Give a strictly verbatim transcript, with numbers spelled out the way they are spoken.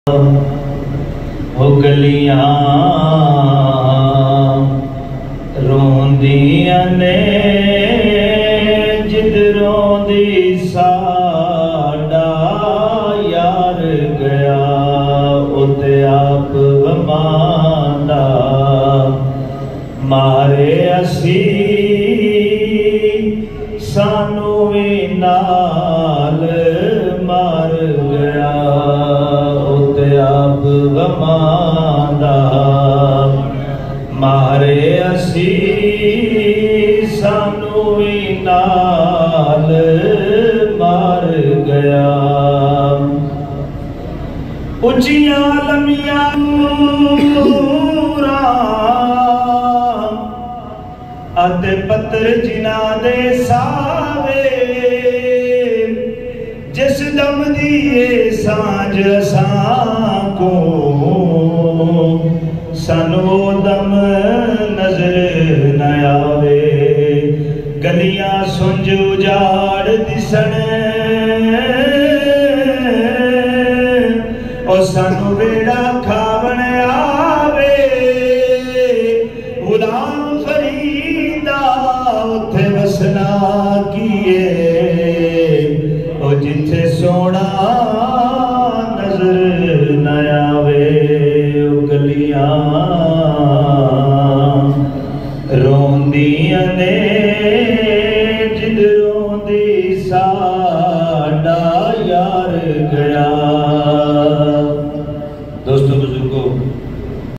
हो गलियां रोंदियां ने जिधरों दी साडा यार गया उते आप वमांदा मारे असी सानू भी नाल मार गया आप वमांदा मारे असी सानू भी नाल मार गया उचिया लमिया अते पत्र जिना दे सावे जिस दम दिए सांझ असां को सानू दम नजर न आवे गलियां सुंज उजाड़ दिसन और सानू बेड़ा खावण आवे गुलाम फरीदा उथे वसना किए और जिथे सोना नजर न आवे गलियां रोंदियां ने